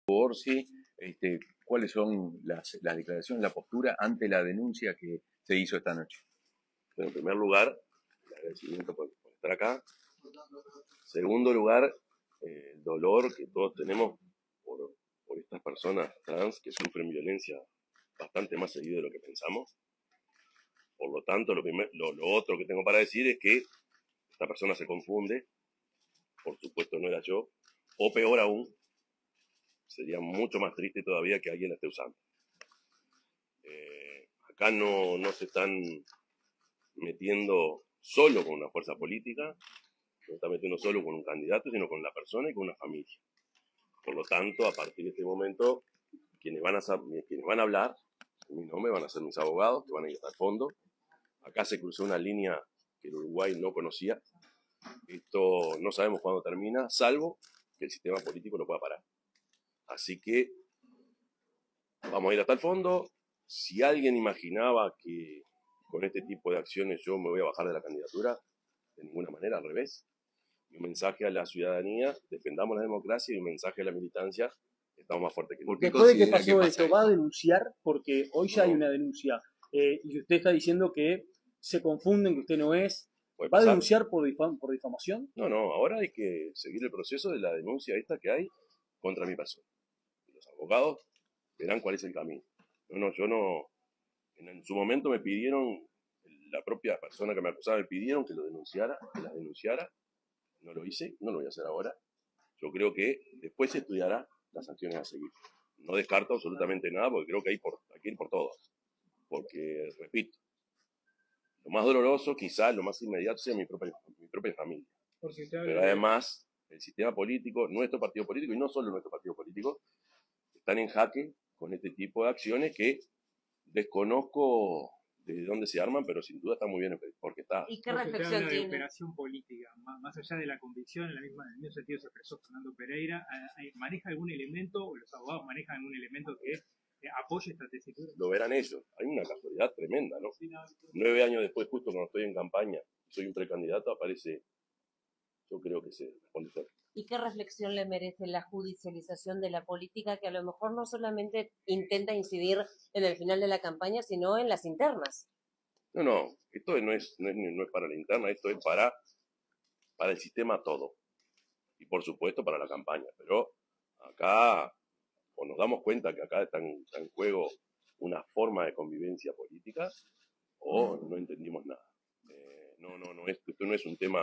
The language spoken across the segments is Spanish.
Orsi, ¿cuáles son las declaraciones, la postura ante la denuncia que se hizo esta noche? Bueno, en primer lugar, el agradecimiento por estar acá. Segundo lugar, el dolor que todos tenemos por estas personas trans que sufren violencia bastante más seguido de lo que pensamos. Por lo tanto, lo otro que tengo para decir es que esta persona se confunde, por supuesto no era yo, o peor aún, sería mucho más triste todavía que alguien la esté usando. Acá no se están metiendo solo con una fuerza política, no se está metiendo solo con un candidato, sino con la persona y con una familia. Por lo tanto, a partir de este momento, quienes van a hablar, en mi nombre, van a ser mis abogados, que van a ir hasta el fondo. Acá se cruzó una línea que el Uruguay no conocía. Esto no sabemos cuándo termina, salvo que el sistema político lo pueda parar. Así que vamos a ir hasta el fondo. Si alguien imaginaba que con este tipo de acciones yo me voy a bajar de la candidatura, de ninguna manera, al revés. Y un mensaje a la ciudadanía, defendamos la democracia, y un mensaje a la militancia, estamos más fuertes que nunca. Después de que pasó esto, ¿va a denunciar? Porque hoy ya hay una denuncia. Y usted está diciendo que se confunden, que usted no es. ¿Va a denunciar por difamación? No, ahora hay que seguir el proceso de la denuncia esta que hay contra mi persona. Los abogados verán cuál es el camino. Yo no. En su momento me pidieron, la propia persona que me acusaba me pidieron que lo denunciara, que las denunciara. No lo hice, no lo voy a hacer ahora. Yo creo que después se estudiará las sanciones a seguir. No descarto absolutamente nada porque creo que hay que ir por todos. Porque, repito, lo más doloroso, quizás lo más inmediato, sea mi propia familia. Pero además, el sistema político, nuestro partido político, y no solo nuestro partido político, están en jaque con este tipo de acciones que desconozco de dónde se arman, pero sin duda está muy bien porque está. ¿Y qué reflexión tiene? De operación política, más allá de la convicción, en el mismo sentido se expresó Fernando Pereira, ¿maneja algún elemento, o los abogados manejan algún elemento que apoye esta tesitura? Lo verán ellos. Hay una casualidad tremenda, ¿no? 9 años después, justo cuando estoy en campaña, soy un precandidato, aparece, yo creo que se responde solo. ¿Y qué reflexión le merece la judicialización de la política, que a lo mejor no solamente intenta incidir en el final de la campaña, sino en las internas? No, esto no es para la interna, esto es para el sistema todo. Y por supuesto para la campaña. Pero acá, o nos damos cuenta que acá está en juego una forma de convivencia política, o no entendimos nada. Esto no es un tema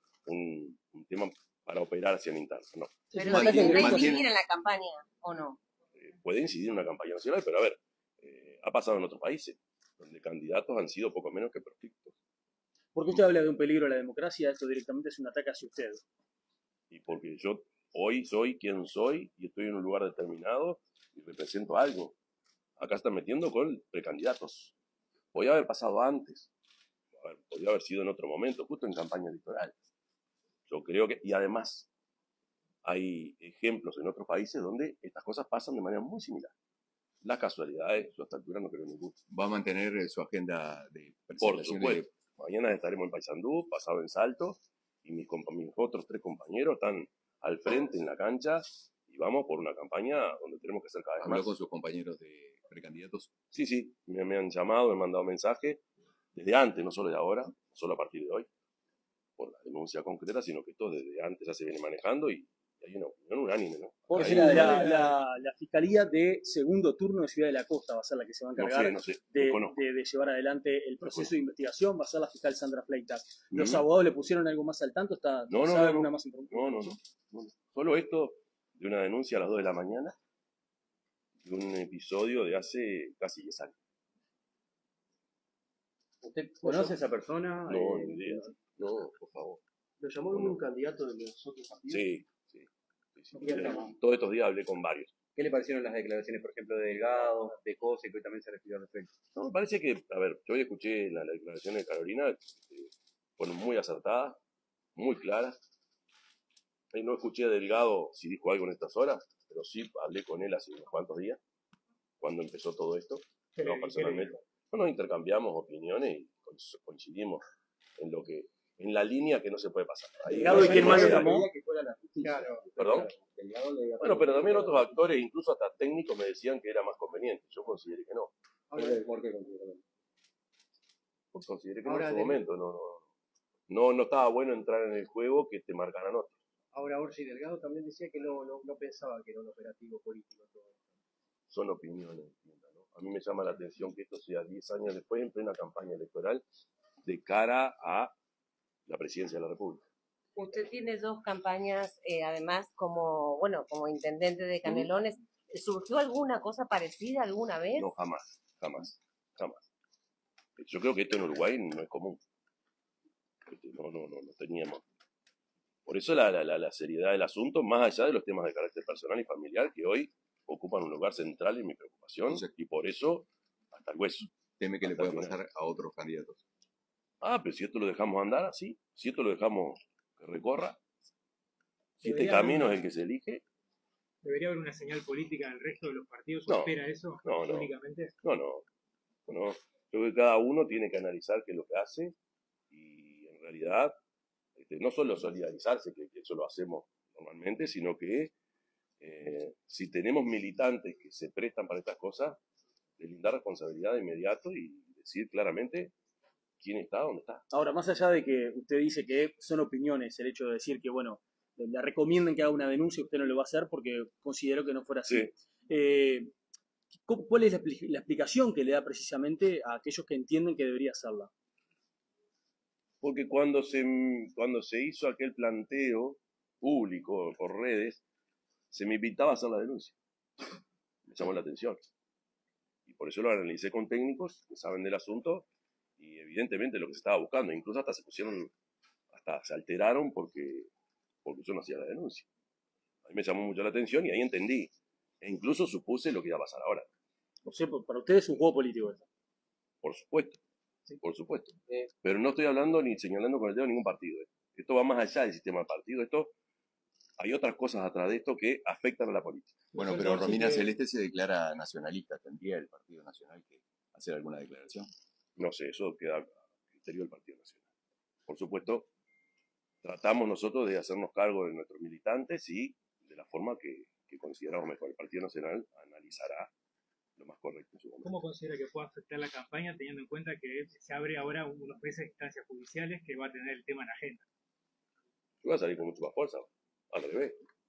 para operar hacia la interna, no. Pero intenta incidir en la campaña, ¿o no? Puede incidir en una campaña nacional, pero a ver, ha pasado en otros países, donde candidatos han sido poco menos que perfectos. ¿Por qué usted habla de un peligro a la democracia? Esto directamente es un ataque hacia usted. Y porque yo hoy soy quien soy y estoy en un lugar determinado y represento algo. Acá están metiendo con precandidatos. Podía haber pasado antes. Podría haber sido en otro momento, justo en campaña electoral. Yo creo que, y además, hay ejemplos en otros países donde estas cosas pasan de manera muy similar. Las casualidades, yo a esta altura no creo ninguna. ¿Va a mantener su agenda de presentación? Por supuesto. Mañana estaremos en Paysandú, pasado en Salto, y mis otros 3 compañeros están al frente en la cancha y vamos por una campaña donde tenemos que ser cada vez más. ¿Habló con sus compañeros de precandidatos? Sí, me han llamado, me han mandado mensajes desde antes, no solo de ahora, no solo a partir de hoy, por la denuncia concreta, sino que esto desde antes ya se viene manejando y hay una opinión unánime, ¿no? Porque la Fiscalía de segundo turno de Ciudad de la Costa va a ser la que se va a encargar de llevar adelante el proceso de investigación, va a ser la fiscal Sandra Fleitas. ¿Los abogados le pusieron algo más al tanto? ¿Sabe alguna más información? No. Solo esto de una denuncia a las 2 de la mañana de un episodio de hace casi 10 años. ¿Usted conoce a esa persona? No, ni idea. No, por favor. ¿Lo llamó algún candidato de los otros partidos? Sí. Todos estos días hablé con varios. ¿Qué le parecieron las declaraciones, por ejemplo, de Delgado, de Cose, que hoy también se refirió al respecto? No, me parece que, a ver, yo hoy escuché las declaraciones de Carolina, fueron muy acertadas, muy claras. No escuché a Delgado si dijo algo en estas horas, pero sí hablé con él hace unos cuantos días, cuando empezó todo esto, personalmente. Nos intercambiamos opiniones y coincidimos en lo que en la línea que no se puede pasar. Ahí Delgado y quién más lo llamó. ¿Perdón? Bueno, pero también otros actores, incluso hasta técnicos, me decían que era más conveniente. Yo consideré que no. ¿Por qué consideré? Porque consideré que en ese momento no estaba bueno entrar en el juego que te marcaran otros. Ahora Orsi Delgado también decía que no pensaba que era un operativo político todo esto. Son opiniones distintas, ¿no? A mí me llama la atención que esto sea 10 años después, en plena campaña electoral, de cara a la presidencia de la República. Usted tiene 2 campañas, además, como intendente de Canelones. ¿Surgió alguna cosa parecida alguna vez? No, jamás. Yo creo que esto en Uruguay no es común. No teníamos. Por eso la seriedad del asunto, más allá de los temas de carácter personal y familiar, que hoy ocupan un lugar central en mi preocupación, y por eso hasta el hueso. Teme que le pueda pasar a otros candidatos. Pero si esto lo dejamos andar así, si esto lo dejamos que recorra, si este camino es el que se elige. ¿Debería haber una señal política en el resto de los partidos? ¿O espera eso únicamente? No. Yo creo que cada uno tiene que analizar qué es lo que hace y en realidad no solo solidarizarse, que eso lo hacemos normalmente, sino que si tenemos militantes que se prestan para estas cosas, deslindar responsabilidad de inmediato y decir claramente quién está, dónde está. Ahora, más allá de que usted dice que son opiniones, el hecho de decir que, bueno, le recomienden que haga una denuncia, usted no lo va a hacer porque considero que no fuera así. Sí. ¿Cuál es la explicación que le da precisamente a aquellos que entienden que debería hacerla? Porque cuando se hizo aquel planteo público por redes, se me invitaba a hacer la denuncia. Me llamó la atención. Y por eso lo analicé con técnicos que saben del asunto y evidentemente lo que se estaba buscando. Incluso hasta se alteraron porque yo no hacía la denuncia. A mí me llamó mucho la atención y ahí entendí. E incluso supuse lo que iba a pasar ahora. O sea, para ustedes es un juego político eso. Por supuesto. Sí. Por supuesto. Pero no estoy hablando ni señalando con el dedo ningún partido. Esto va más allá del sistema de partido. Hay otras cosas atrás de esto que afectan a la política. Bueno, pero Romina Celeste se declara nacionalista. ¿Tendría el Partido Nacional que hacer alguna declaración? No sé, eso queda a criterio del Partido Nacional. Por supuesto, tratamos nosotros de hacernos cargo de nuestros militantes y de la forma que consideramos mejor. El Partido Nacional analizará lo más correcto en su momento. ¿Cómo considera que puede afectar la campaña teniendo en cuenta que se abre ahora unos meses de instancias judiciales que va a tener el tema en agenda? Yo voy a salir con mucho más fuerza, al revés.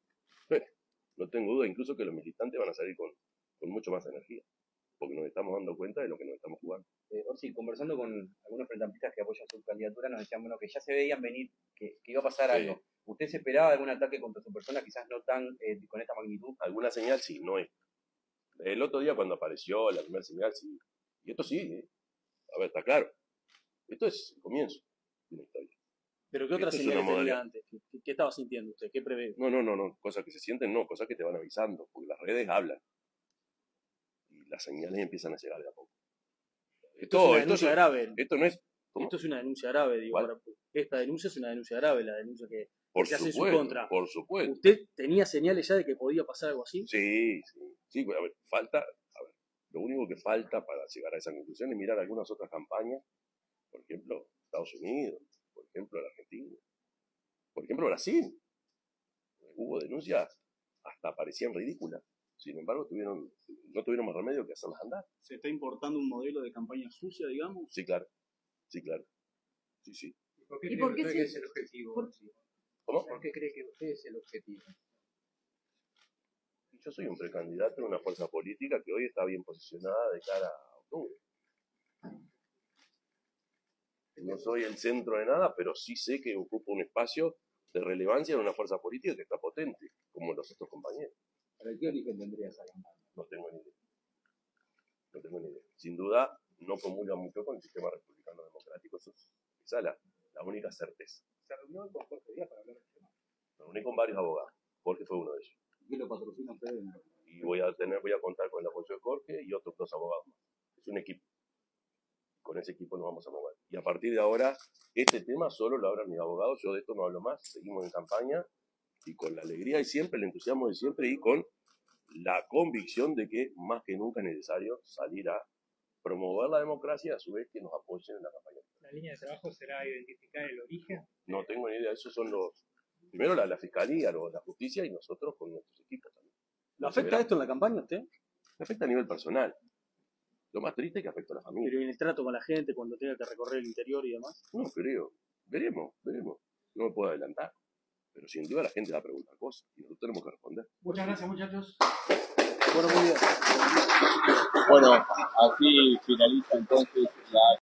No tengo duda incluso que los militantes van a salir con mucho más energía, porque nos estamos dando cuenta de lo que nos estamos jugando. Orsi, conversando con algunos presentistas que apoyan su candidatura, nos decían que ya se veían venir, que iba a pasar algo. ¿Usted se esperaba algún ataque contra su persona, quizás no tan con esta magnitud? Alguna señal sí, no es. El otro día cuando apareció la primera señal, sí. Y esto sí, A ver, está claro. Esto es el comienzo de una historia. ¿Pero qué otra señal tenía antes? ¿Qué estaba sintiendo usted? ¿Qué prevé? No. Cosas que se sienten, no. Cosas que te van avisando. Porque las redes hablan. Y las señales empiezan a llegar de a poco. Esto es una denuncia grave. Esto no es... ¿Cómo? Esto es una denuncia grave, digo. Esta denuncia es una denuncia grave, la denuncia que se hace en su contra. Por supuesto. ¿Usted tenía señales ya de que podía pasar algo así? Sí. A ver, lo único que falta para llegar a esa conclusión es mirar algunas otras campañas, por ejemplo, Estados Unidos, por ejemplo, la Argentina, por ejemplo, Brasil. Hubo denuncias hasta parecían ridículas. Sin embargo, no tuvieron más remedio que hacerlas andar. ¿Se está importando un modelo de campaña sucia, digamos? Sí, claro. Sí. ¿Y por qué cree que es el objetivo? ¿Cómo? ¿Por qué cree que usted es el objetivo? Yo soy un precandidato en una fuerza política que hoy está bien posicionada de cara a octubre. No soy el centro de nada, pero sí sé que ocupo un espacio de relevancia en una fuerza política que está potente, como los otros compañeros. ¿Pero qué origen tendría esa campaña? No tengo ni idea. Sin duda, no comulga mucho con el sistema republicano democrático. Esa es la única certeza. ¿Se reunió con Jorge Díaz para hablar del tema? Me reuní con varios abogados. Jorge fue uno de ellos. ¿Qué lo patrocina usted? Y voy a contar con el apoyo de Jorge y otros 2 abogados más. Es un equipo. Con ese equipo nos vamos a mover. Y a partir de ahora, este tema solo lo hablan mis abogados. Yo de esto no hablo más. Seguimos en campaña y con la alegría de siempre, el entusiasmo de siempre y con la convicción de que más que nunca es necesario salir a promover la democracia y a su vez que nos apoyen en la campaña. ¿La línea de trabajo será identificar el origen? No tengo ni idea, esos son primero la fiscalía, la justicia y nosotros con nuestros equipos también. ¿Lo afecta esto en la campaña a usted? Me afecta a nivel personal. Lo más triste es que afecta a la familia. Pero en el trato con la gente, cuando tenga que recorrer el interior y demás. No creo. Veremos. No me puedo adelantar. Pero sin duda la gente va a preguntar cosas y nosotros tenemos que responder. Muchas gracias, muchachos. Bueno, muy bien. Bueno, así finaliza entonces la